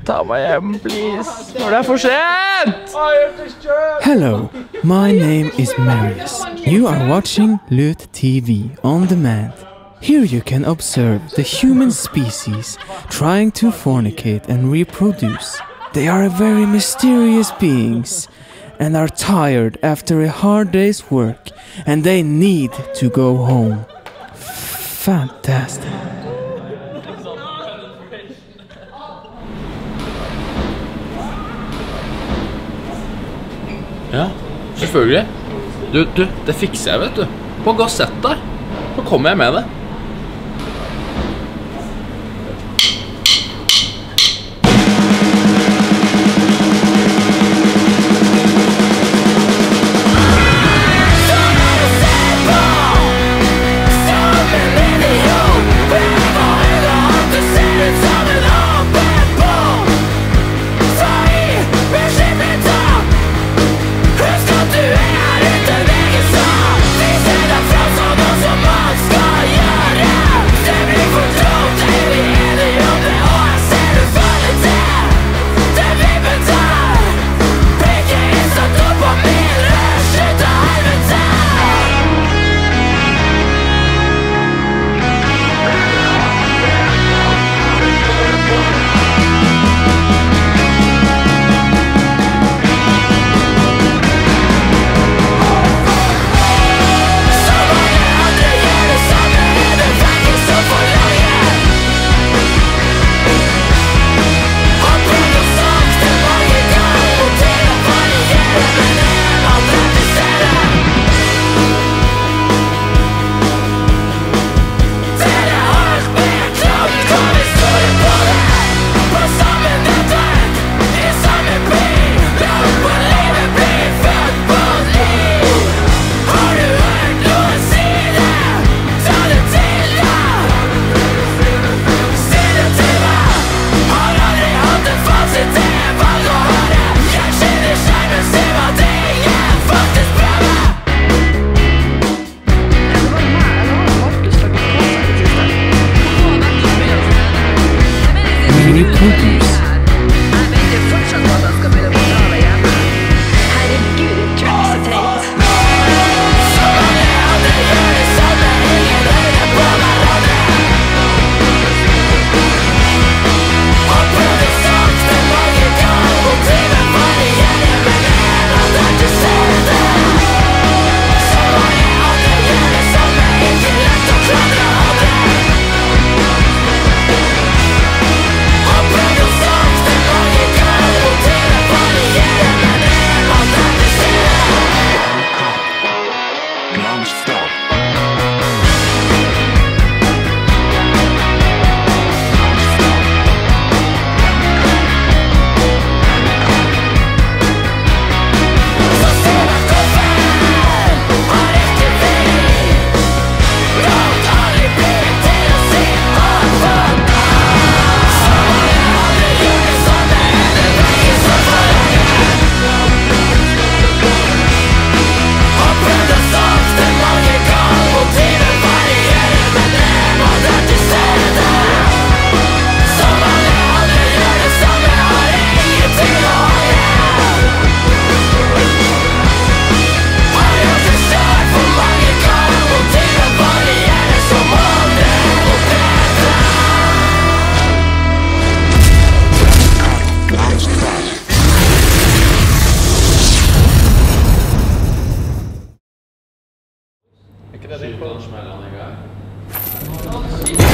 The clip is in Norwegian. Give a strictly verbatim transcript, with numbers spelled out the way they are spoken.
ta meg hjem, please. Når det er for sent! Hello, my name is Marius. You are watching Lut T V on demand. Here you can observe the human species trying to fornicate and reproduce. They are very mysterious beings and are tired after a hard day's work, and they need to go home. Fantastic. Ja, selvfølgelig. Du, du, det fikser jeg, vet du. Bare gå og sett deg. Så kommer jeg med det. Skyter han smellene i gang?